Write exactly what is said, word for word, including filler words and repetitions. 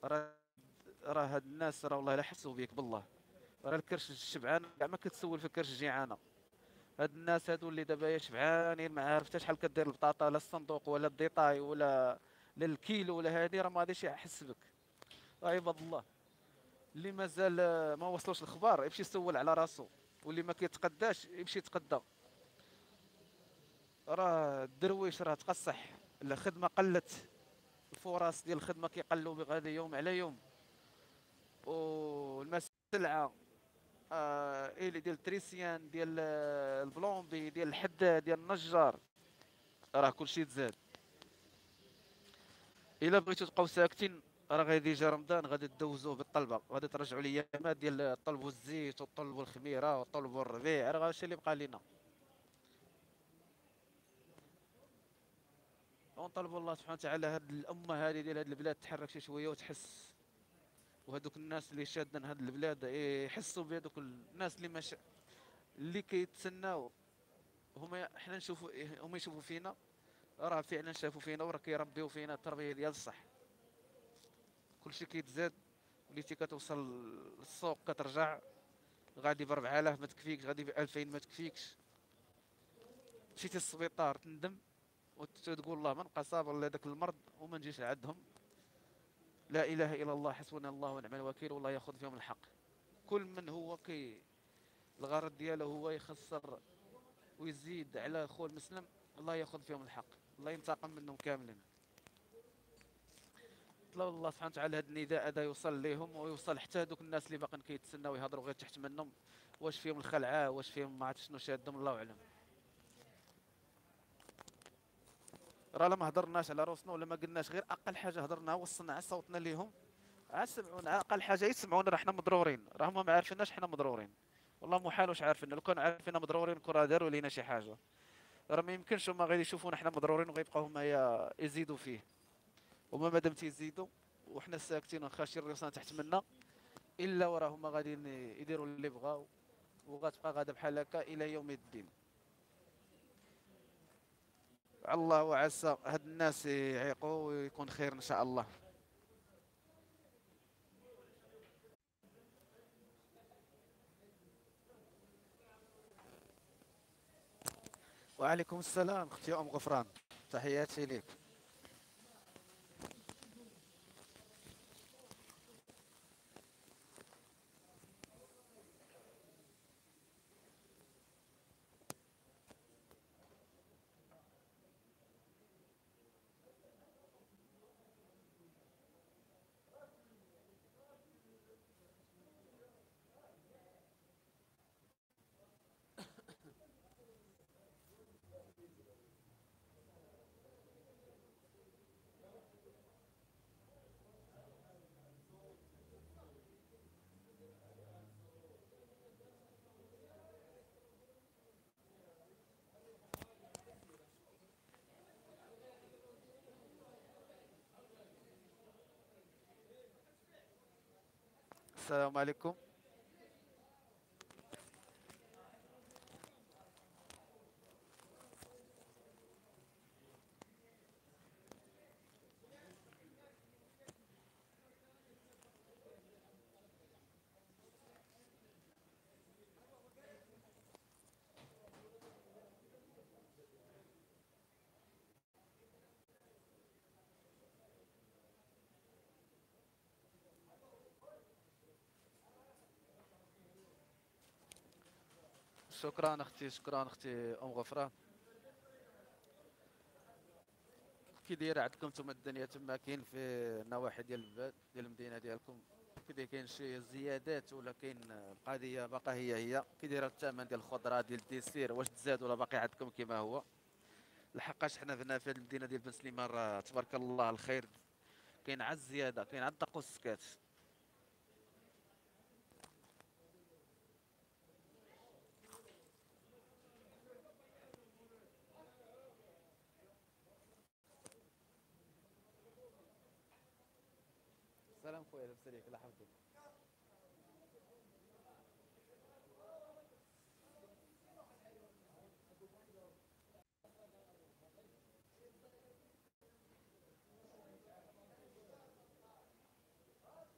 راه راه هاد الناس راه والله لا حسوا بيك بالله. راه الكرش الشبعان كاع ما كتسول في الكرش الجيعانه. هاد الناس هادو اللي دابا يا شبعانين ما عارف حتى شحال كدير البطاطا، لا الصندوق ولا الديطاي ولا لا الكيلو ولا هادي، راه ما غاديش يحس بك. عباد الله اللي مازال آه، ما وصلوش الخبار يمشي يسول على راسو، واللي ما كيتقداش يمشي يتقدى. راه الدرويش راه تقصح، الخدمه قلت، الفرص ديال الخدمه كيقلوا بغادي يوم على يوم، والسلعه آه إلي ديال التريسيان ديال آه، البلومبي ديال الحداد ديال النجار، راه كلشي تزاد. الا بغيتو تبقاو ساكتين راه غادي يجي رمضان غادي تدوزوه بالطلبه، غادي ترجعوا الايامات ديال طلبوا الزيت وطلبوا الخميره وطلبوا الربيع، راه هادشي اللي بقى لينا. ونطلبوا الله سبحانه وتعالى هاد الامه هذه ديال هاد البلاد تحرك شي شويه وتحس، وهذوك الناس اللي شادين هاد البلاد يحسوا بهذوك الناس اللي مش اللي كيتسناو. هما حنا نشوفوا هما يشوفوا فينا، راه فعلا شافوا فينا وراه كيربيو فينا التربيه ديال الصح. كلشي كيتزاد، وليتي كتوصل للسوق كترجع غادي ب أربعة آلاف ما تكفيكش، غادي ب ألفين ما تكفيكش. مشيتي للسبيطار تندم وتقول الله ما نبقى صابر لهذاك المرض وما نجيش لعندهم. لا اله الا الله حسبنا الله ونعم الوكيل، والله ياخذ فيهم الحق. كل من هو كي الغرض ديالو هو يخسر ويزيد على خو المسلم، الله ياخذ فيهم الحق، الله ينتقم منهم كاملين. طلب الله سبحانه وتعالى هذا النداء هذا يوصل ليهم ويوصل حتى هذوك الناس اللي باقيين كيتسناو يهضروا غير تحت منهم، واش فيهم الخلعه واش فيهم ما عرفت شنو شادهم الله اعلم. راه لا ما هضرناش على روسنا ولا ما قلناش، غير اقل حاجه هضرنا وصلنا صوتنا ليهم، عاد سمعونا اقل حاجه يسمعونا، راه حنا مضرورين، راه هما ما عارفيناش حنا مضرورين. والله محال واش عارفين، لو كانوا عارفيننا مضرورين كون راه داروا لينا شي حاجه. راه ما يمكنش هما غادي يشوفونا حنا مضرورين وغيبقاو هما يزيدوا فيه. هما مادام تيزيدوا وحنا ساكتين ونخاشين راسنا تحت منا، الا وراه هما غادي يديروا اللي بغاو، وغتبقى غادا بحال هكا الى يوم الدين. الله وعسى هاد الناس يعيقوا ويكون خير ان شاء الله. وعليكم السلام اختي ام غفران، تحياتي ليك. السلام عليكم. شكرا اختي، شكرا اختي ام غفران. كي دايره عندكم نتوما الدنيا تما؟ كاين في النواحي ديال البلاد ديال المدينه ديالكم كي داير، كاين شي زيادات ولا كاين القضيه باقا هي هي؟ كي دايره الثمن ديال الخضره ديال الديسير، واش تزاد ولا باقي عندكم كما هو؟ لحقاش حنا هنا في هذه المدينه ديال بن سليمان راه تبارك الله الخير، كاين عا الزياده، كاين عا الدق والسكات. سلام خويا، لاباس عليك؟ الله يحفظك.